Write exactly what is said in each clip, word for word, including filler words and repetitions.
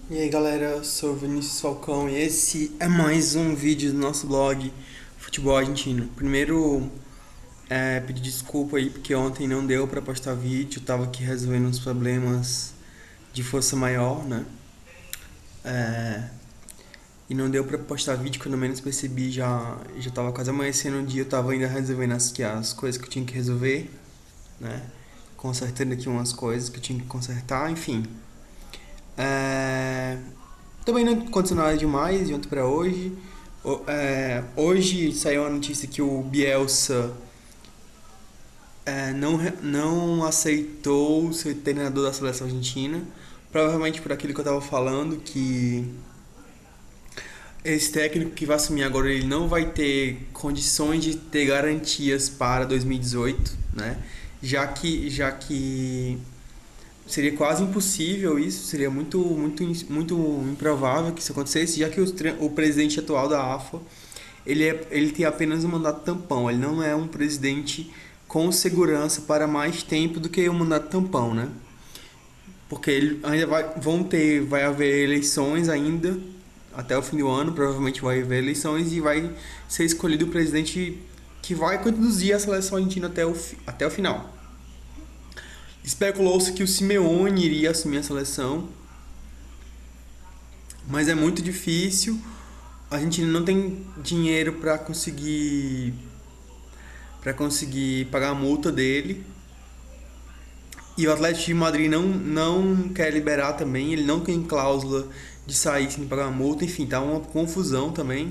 E aí galera, eu sou o Vinícius Falcão e esse é mais um vídeo do nosso blog Futebol Argentino. Primeiro, é, pedir desculpa aí porque ontem não deu pra postar vídeo, eu tava aqui resolvendo uns problemas de força maior, né? É, e não deu pra postar vídeo, quando eu menos percebi já, já tava quase amanhecendo o dia, eu tava ainda resolvendo as, que- as coisas que eu tinha que resolver, né? Consertando aqui umas coisas que eu tinha que consertar, enfim. É, Também não aconteceu nada demais de ontem pra hoje. O- é, hoje saiu a notícia que o Bielsa é, não, re- não aceitou ser treinador da seleção argentina. Provavelmente por aquilo que eu tava falando, que esse técnico que vai assumir agora ele não vai ter condições de ter garantias para dois mil e dezoito, né? Já que, já que seria quase impossível isso, seria muito, muito, muito improvável que isso acontecesse, já que o, o presidente atual da A F A ele, é, ele tem apenas um mandato tampão, ele não é um presidente com segurança para mais tempo do que o mandato tampão, né? Porque ele ainda vai, vão ter, vai haver eleições ainda até o fim do ano, provavelmente vai haver eleições e vai ser escolhido o presidente que vai conduzir a seleção argentina até o, até o final. Especulou-se que o Simeone iria assumir a seleção, mas é muito difícil. A gente não tem dinheiro para conseguir para conseguir pagar a multa dele. E o Atlético de Madrid não, não quer liberar também, ele não tem cláusula de sair sem pagar a multa, enfim, tá uma confusão também.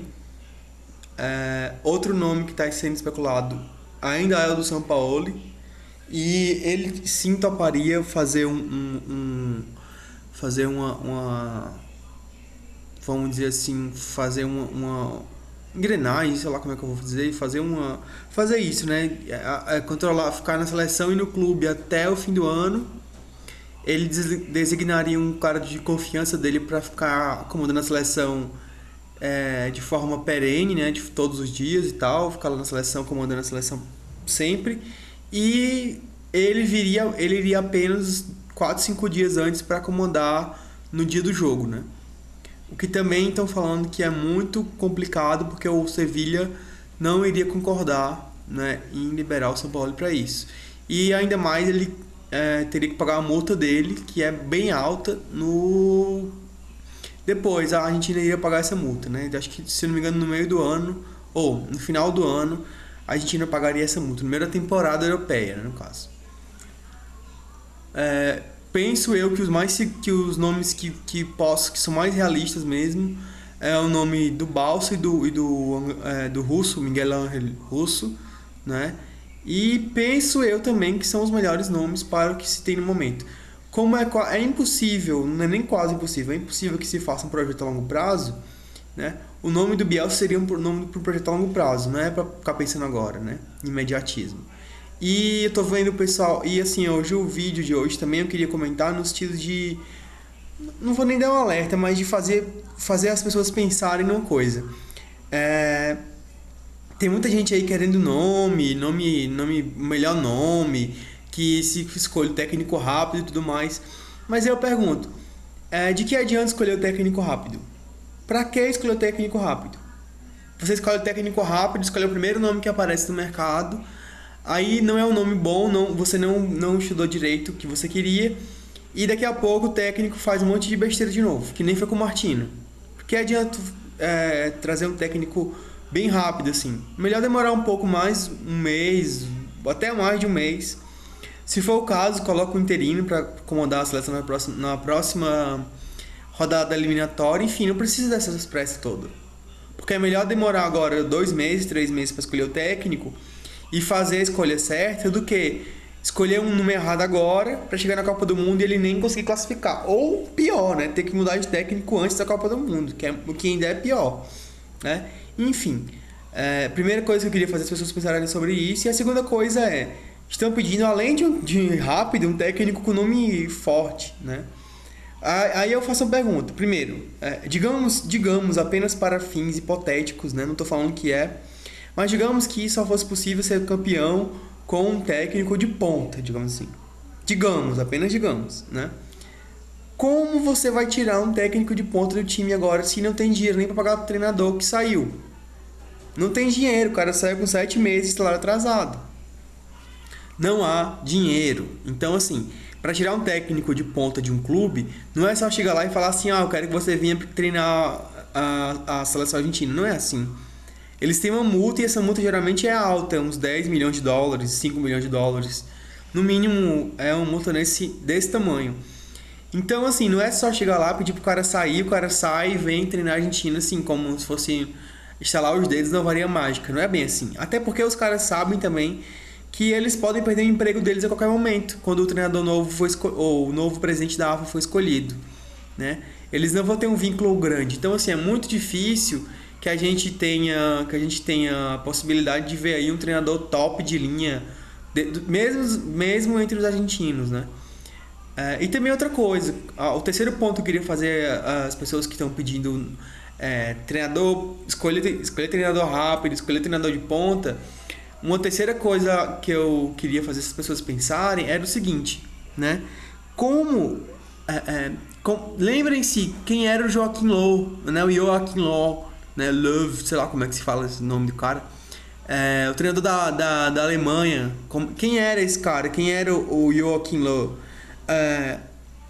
É, outro nome que está sendo especulado ainda é o do São Paulo, e ele sim toparia fazer um, um, um fazer uma, uma vamos dizer assim, fazer uma, uma engrenagem, sei lá como é que eu vou dizer, fazer uma fazer isso, né? É, é, controlar, ficar na seleção e no clube até o fim do ano. Ele designaria um cara de confiança dele para ficar comandando a seleção é, de forma perene, né? De todos os dias e tal, ficar lá na seleção, comandando a seleção sempre. E ele viria, ele iria apenas quatro cinco dias antes para comandar no dia do jogo, né? O que também estão falando que é muito complicado porque o Sevilha não iria concordar, né, em liberar o São Paulo para isso. E ainda mais ele é, teria que pagar a multa dele, que é bem alta, no depois a Argentina iria pagar essa multa, né? Acho que, se não me engano, no meio do ano, ou no final do ano, a Argentina pagaria essa multa, no meio da temporada europeia, né, no caso. É, penso eu que os mais que os nomes que, que posso que são mais realistas mesmo é o nome do Balsa e do e do, é, do Russo, Miguel Ángel Russo, né? E penso eu também que são os melhores nomes para o que se tem no momento. Como é, é impossível, não é nem quase impossível, é impossível que se faça um projeto a longo prazo, né? O nome do Biel seria um nome para um projeto a longo prazo, não é para ficar pensando agora, né? Imediatismo. E eu tô vendo o pessoal. E assim, hoje o vídeo de hoje também eu queria comentar no estilo de. Não vou nem dar um alerta, mas de fazer, fazer as pessoas pensarem numa coisa. É, tem muita gente aí querendo nome, nome, nome, melhor nome, que se escolhe o técnico rápido e tudo mais. Mas eu pergunto, é, de que adianta escolher o técnico rápido? Pra que escolher o técnico rápido? Você escolhe o técnico rápido, escolhe o primeiro nome que aparece no mercado. Aí não é um nome bom, não, você não, não estudou direito o que você queria. E daqui a pouco o técnico faz um monte de besteira de novo, que nem foi com o Martino. Porque adianta é, trazer um técnico bem rápido assim. Melhor demorar um pouco mais, um mês, até mais de um mês. Se for o caso, coloca o interino para comandar a seleção na próxima, na próxima rodada eliminatória. Enfim, não precisa dessas pressas todas. Porque é melhor demorar agora dois meses, três meses para escolher o técnico e fazer a escolha certa do que escolher um número errado agora para chegar na Copa do Mundo e ele nem conseguir classificar. Ou pior, né? Ter que mudar de técnico antes da Copa do Mundo, que é o que ainda é pior, né? Enfim, é, primeira coisa que eu queria fazer as pessoas pensarem sobre isso. E a segunda coisa é, estão pedindo, além de, um, de rápido, um técnico com nome forte, né? Aí eu faço uma pergunta. Primeiro, é, digamos, digamos apenas para fins hipotéticos, né? Não estou falando que é, mas digamos que só fosse possível ser campeão com um técnico de ponta, digamos assim. Digamos, apenas digamos, né? Como você vai tirar um técnico de ponta do time agora se não tem dinheiro nem para pagar o treinador que saiu? Não tem dinheiro, o cara saiu com sete meses de salário atrasado. Não há dinheiro. Então, assim, para tirar um técnico de ponta de um clube, não é só chegar lá e falar assim, ah, eu quero que você venha treinar a, a seleção argentina. Não é assim. Eles têm uma multa e essa multa geralmente é alta, uns dez milhões de dólares, cinco milhões de dólares. No mínimo, é uma multa nesse, desse tamanho. Então, assim, não é só chegar lá, pedir pro cara sair, o cara sai e vem treinar a Argentina, assim, como se fosse estalar os dedos na varinha mágica. Não é bem assim. Até porque os caras sabem também que eles podem perder o emprego deles a qualquer momento, quando o treinador novo foi esco- ou o novo presidente da A F A foi escolhido, né? Eles não vão ter um vínculo grande. Então, assim, é muito difícil que a gente tenha, que a gente tenha a possibilidade de ver aí um treinador top de linha, de, do- mesmo, mesmo entre os argentinos, né? É, e também outra coisa, ah, o terceiro ponto que eu queria fazer às pessoas que estão pedindo é, treinador, escolher, escolher treinador rápido, escolher treinador de ponta. Uma terceira coisa que eu queria fazer essas pessoas pensarem era o seguinte, né? Como, é, é, com, lembrem-se quem era o Joaquim Low, né? O Joaquim Low, né? Love, sei lá como é que se fala esse nome do cara. É, o treinador da, da, da Alemanha. Como, quem era esse cara? Quem era o, o Joaquim Low? É,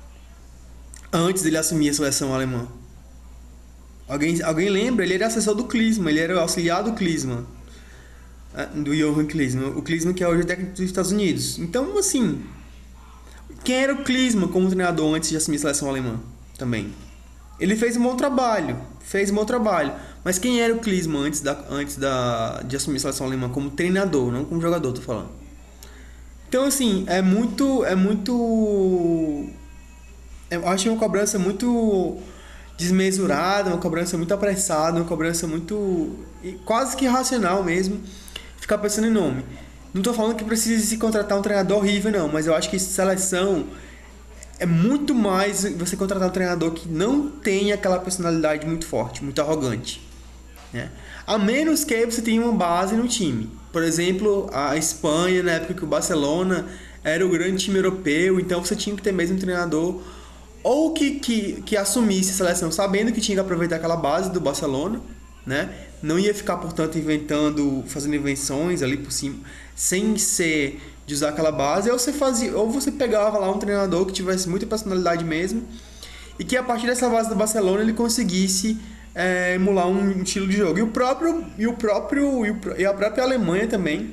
antes dele assumir a seleção alemã. Alguém, alguém lembra? Ele era assessor do Klinsmann, ele era o auxiliar do Klinsmann, é, do Johan Klinsmann. O Klinsmann que é hoje o técnico dos Estados Unidos. Então, assim, quem era o Klinsmann como treinador antes de assumir a seleção alemã também? Ele fez um bom trabalho, fez um bom trabalho. Mas quem era o Klinsmann antes, da, antes da, de assumir a seleção alemã como treinador, não como jogador, tô falando. Então, assim, é muito, é muito, eu acho uma cobrança muito desmesurada, uma cobrança muito apressada, uma cobrança muito, quase que irracional mesmo, ficar pensando em nome. Não tô falando que precisa se contratar um treinador horrível, não, mas eu acho que seleção é muito mais você contratar um treinador que não tem aquela personalidade muito forte, muito arrogante, né? A menos que você tenha uma base no time. Por exemplo, a Espanha, na época que o Barcelona era o grande time europeu, então você tinha que ter mesmo um treinador ou que, que, que assumisse a seleção sabendo que tinha que aproveitar aquela base do Barcelona, né? Não ia ficar, portanto, inventando, fazendo invenções ali por cima, sem ser de usar aquela base, ou você fazia, ou você pegava lá um treinador que tivesse muita personalidade mesmo, e que a partir dessa base do Barcelona ele conseguisse é, emular um estilo de jogo. E o próprio e o próprio e, o, e a própria Alemanha também,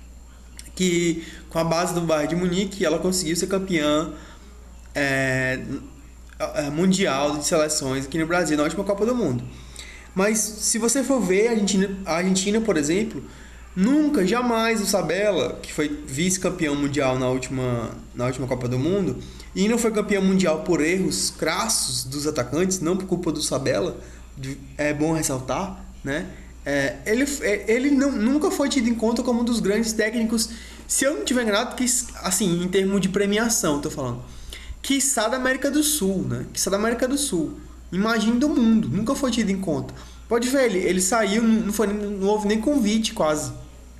que com a base do Bayern de Munique ela conseguiu ser campeã é, mundial de seleções aqui no Brasil na última Copa do Mundo. Mas se você for ver a Argentina, a Argentina, por exemplo, nunca, jamais o Sabella, que foi vice-campeão mundial na última, na última Copa do Mundo, e não foi campeão mundial por erros crassos dos atacantes, não por culpa do Sabella, é bom ressaltar, né? É, ele ele não, nunca foi tido em conta como um dos grandes técnicos, se eu não tiver enganado, que, assim, em termos de premiação, tô falando, quiçá da América do Sul, né? Quiçá da América do Sul. Imagine do mundo, nunca foi tido em conta. Pode ver, ele, ele saiu, não, foi, não houve nem convite quase.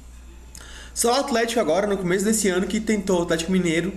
Só o Atlético agora, no começo desse ano, que tentou, o Atlético Mineiro,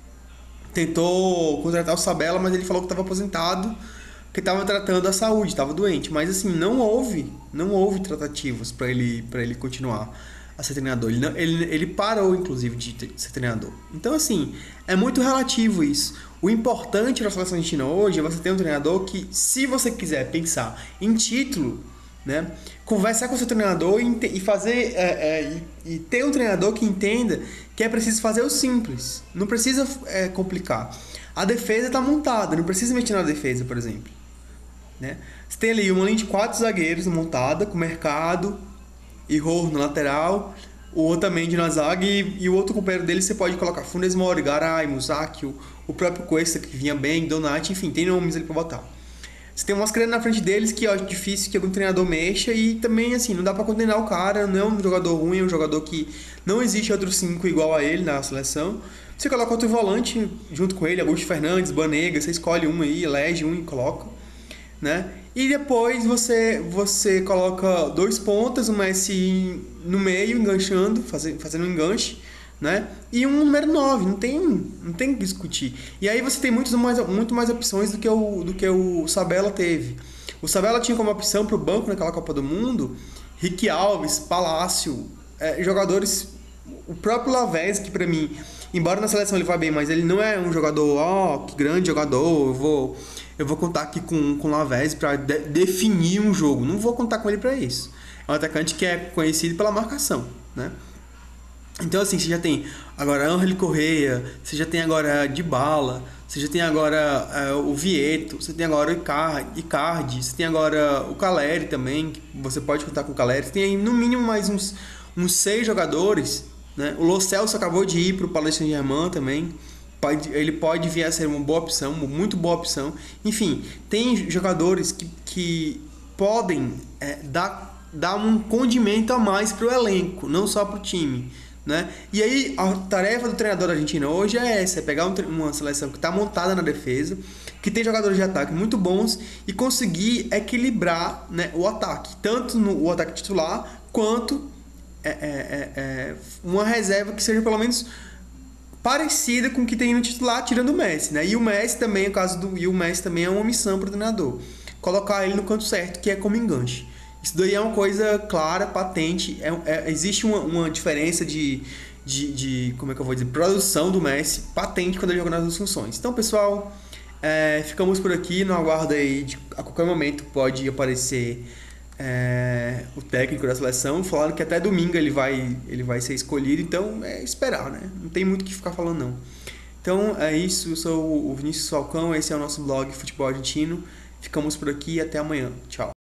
tentou contratar o Sabella, mas ele falou que estava aposentado, que estava tratando a saúde, estava doente. Mas assim, não houve, não houve tratativas para ele, para ele continuar a ser treinador. Ele, não, ele, ele parou, inclusive, de ser treinador. Então, assim, é muito relativo isso. O importante na seleção argentina hoje é você ter um treinador que, se você quiser pensar em título, né, conversar com o seu treinador e, e fazer é, é, e, e ter um treinador que entenda que é preciso fazer o simples. Não precisa é, complicar. A defesa está montada, não precisa mexer na defesa, por exemplo. Né? Você tem ali uma linha de quatro zagueiros montada, com Mercado e Rojo na lateral, o Otamendi na zaga e, e o outro companheiro dele você pode colocar Funes Mori, Garay, Musaki, o, o próprio Cuesta que vinha bem, Donati, enfim, tem nomes ali pra botar. Você tem umas crianças na frente deles que eu acho difícil que algum treinador mexa e também, assim, não dá pra condenar o cara, não é um jogador ruim, é um jogador que não existe outro cinco igual a ele na seleção. Você coloca outro volante junto com ele, Augusto Fernandes, Banega, você escolhe um aí, elege um e coloca, né? E depois você, você coloca dois pontas, o Messi no meio, enganchando, fazendo, fazendo um enganche, né? E um número nove, não tem, não tem que discutir. E aí você tem muitos mais, muito mais opções do que o, do que o Sabella teve. O Sabella tinha como opção para o banco naquela Copa do Mundo Ricky Alves, Palácio, é, jogadores... O próprio Lavezzi, que para mim, embora na seleção ele vá bem, mas ele não é um jogador, ó, oh, que grande jogador, eu vou, eu vou contar aqui com, com o Lavezzi para de, definir um jogo. Não vou contar com ele para isso. É um atacante que é conhecido pela marcação, né? Então, assim, você já tem agora Ángel Correia, você já tem agora Dybala, você já tem agora é, o Vieto, você tem agora o Icardi, Icardi, você tem agora o Caleri também, que você pode contar com o Caleri. Você tem aí, no mínimo mais uns, uns seis jogadores, né? O Lo Celso acabou de ir para o Paris Saint-Germain também. Pode, ele pode vir a ser uma boa opção, uma muito boa opção. Enfim, tem jogadores que, que podem é, dar, dar um condimento a mais para o elenco, não só para o time, né? E aí a tarefa do treinador argentino hoje é essa, é pegar um, uma seleção que está montada na defesa, que tem jogadores de ataque muito bons e conseguir equilibrar, né, o ataque, tanto no o ataque titular quanto é, é, é, é, uma reserva que seja pelo menos parecida com o que tem no titular, tirando o Messi, né? E o Messi também, o caso do, e o Messi também é uma missão para o treinador, colocar ele no canto certo, que é como enganche. Isso daí é uma coisa clara, patente. É, é, existe uma, uma diferença de, de, de, como é que eu vou dizer, produção do Messi patente quando ele joga nas duas funções. Então, pessoal, é, ficamos por aqui no aguardo aí. De, a qualquer momento pode aparecer é, o técnico da seleção falando que até domingo ele vai, ele vai ser escolhido. Então, é esperar, né? Não tem muito o que ficar falando, não. Então, é isso. Eu sou o Vinícius Falcão. Esse é o nosso blog Futebol Argentino. Ficamos por aqui e até amanhã. Tchau.